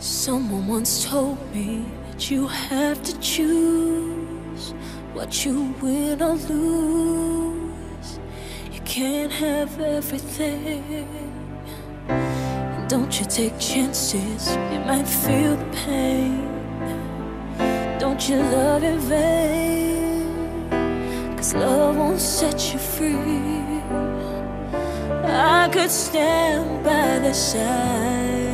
Someone once told me that you have to choose what you win or lose. You can't have everything. And don't you take chances, you might feel the pain. Don't you love in vain, 'cause love won't set you free. I could stand by the side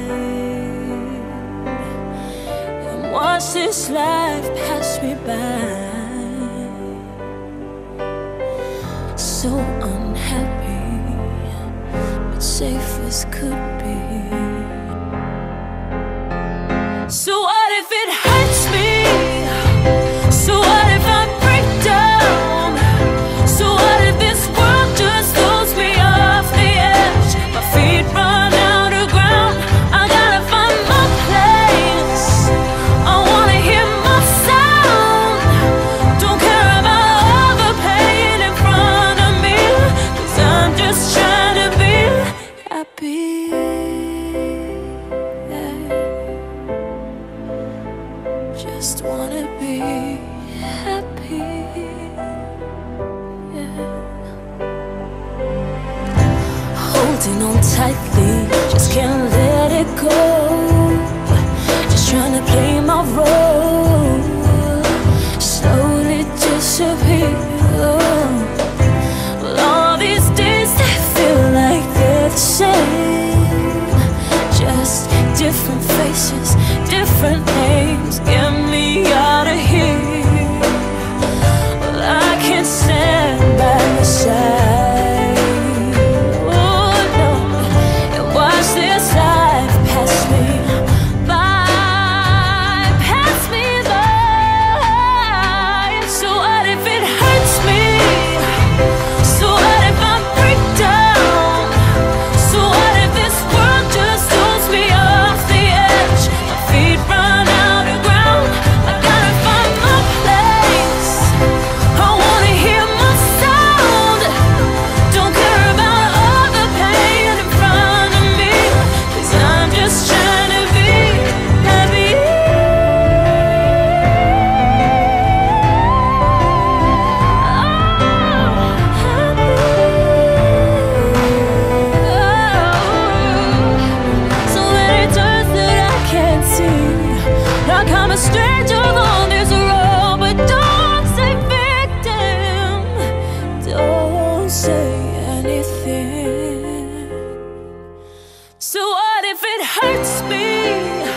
and watch this life pass me by. So unhappy, but safe as could be. So what if it hurts me? So what if I break down? So what if this world just throws me off the edge? My feet run out of ground, I gotta find my place. I wanna hear my sound. Don't care about all the pain in front of me, 'cause I'm just trying to be happy. Just wanna be happy, yeah. Holding on tightly, just can't let it go. Just trying to play my role, slowly disappear. Well, all these days they feel like they're the same, just different faces, different names. Get me out of here. Well, I can't stand by your side, oh no, and watch this life pass me by, pass me by. So what if it hurts me? So what if I break down? So what if this world just throws me off the edge? My feet run out of ground, I gotta find my place. I wanna hear my sound. Don't care about all the pain in front of me, 'cause I'm just trying to be happy. So many turns that I can't see, like I'm a stranger on this road. But don't say victim, don't say anything. So what if it hurts me?